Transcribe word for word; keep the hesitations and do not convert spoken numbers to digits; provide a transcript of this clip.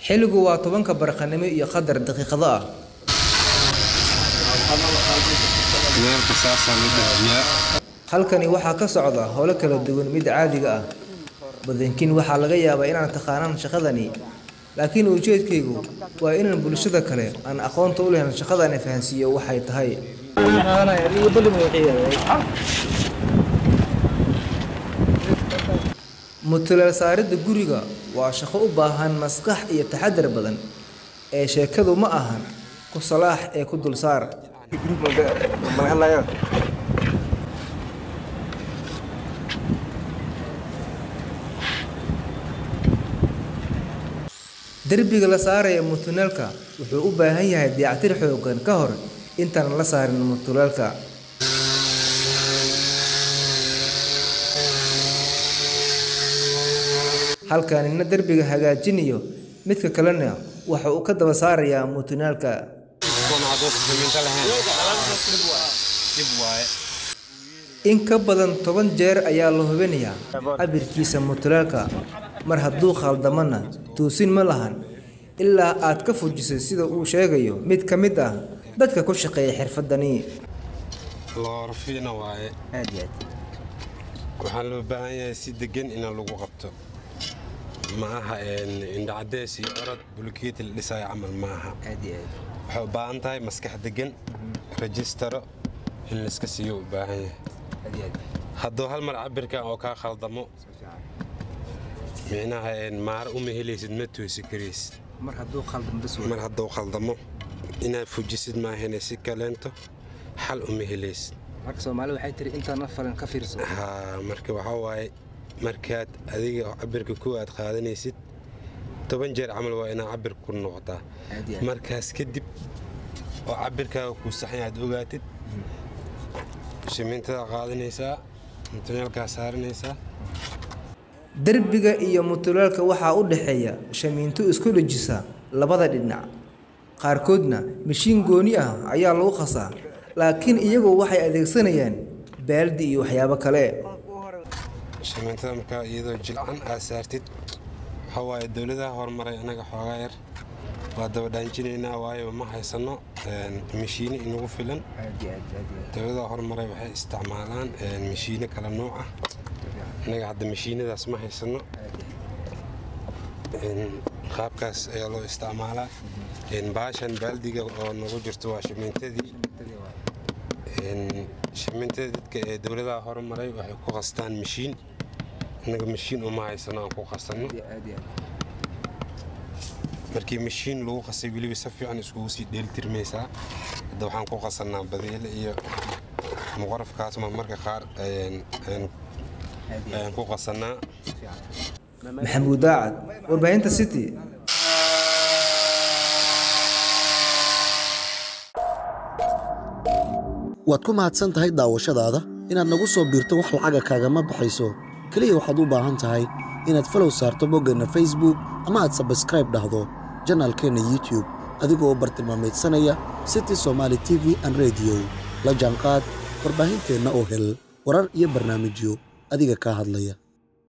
xilligu waa tobanka barqanimo iyo qadar daqiiqado ah. halkani waxaa ka socda howlo kala duwan mid caadiga ah. badankiin waxaa laga yaabaa inaan taqaanaan shaqadani, laakiin ujeedkaygu waa inaan bulshada kale aan aqoonta u lahayn shaqadani fahansiiyo waxay tahay. mutuleel saaridda guriga waa shaqo u baahan maskax iyo taxaddar badan, ee sheekadu ma ahan ku salaax ee ku dul saar. derbiga la saaraya mutuleelka wuxuu u baahan yahay dayactir xooggan ka hor intaan la saarin mutuleelka. halkanina derbiga hagaajinayo, midka kalena waxa uu ka daba saarayaa mutuleelka. in ka badan toban jeer ayaa la hubinayaa cabirkiisa mutuleelka. mar hadduu khaldamana toosin ma lahan ilaa aad ka fujisay, sida uu sheegayo mid ka mid ah dadka ku shaqeeya xirfadani. loorfiina waaye aad iyo aad waxaa loo baahan yahay si degan in lagu qabto, ma aha indha cadeys iyo orod bulkeeti la dhisay camal ma aha. aad iyo aad waxay u baahan tahay maskax degan, rajistaro in la iska siiyo u baahan yahay. aad iyo aad hadduu hal mar cabirka oo ka khaldamo micnaha maar uma helaysid ma toosi karaysid. mar hadduu khaldamo bas mar hadduu khaldamo inaad fujisid ma ahayna si kaleento xal uma helaysid. marka Soomaali waxay tiri intaan la falan ka fiirso. haa marka waxa waaye markaad adiga cabirka ku aad qaadanaysid toban jeer camal waa inaad cabir ku noqotaa. markaas kadib oo cabirkaaga ku sax yahay aad ogaatid shimintada qaadanaysaa, mutuleelka saaranaysaa. derbiga iyo mutuleelka waxaa u dhaxeeya shamiinto isku dhajisa labada dhinac. qaarkoodna mishiin gooni ah ayaa lagu qasaa, laakiin iyagu waxay adeegsanayaan baaldi iyo waxyaabo kale. shamiintada marka iyadoo jilcan aad saartid waxa waaye dawladaha horumaray anaga xoogaa yar waa daba dhaanjinaynaa, waayo ma haysano mishiino inagu filan. dawladaha horumaray waxay isticmaalaan mishiino kala nooc ah, anaga hadda mishiinadaas ma haysano. qaabkaas ayaa loo isticmaalaa. baashan baaldiga oo nagu jirto waa shamiintadii. shamiintada dadka ee dawladaha horumaray waxay ku qastaan mishiin, anaga mishiin uma haysano aan ku qasano. markii mishiin lagu qasay weliba si fiican iskugu sii dheelitirmaysaa. hadda waxaan ku qasanaa badeele iyo muqarafkaas marmarka qaar ayaan ku qasanaa. maxamuud daacad, warbaahinta City. waad ku mahadsan tahay daawashadaada. inaad nagu soo biirto wax lacaga kaagama baxayso, kaliya waxaad u baahan tahay inaad follow saarto boggeenna Facebook ama aad subscribe dhahdo janaalkeenna YouTube adigoo u bartilmaameedsanaya City Somali T V and Radio. la jaanqaad warbaahinteenna oo hel warar iyo barnaamijyo adiga ka hadlaya.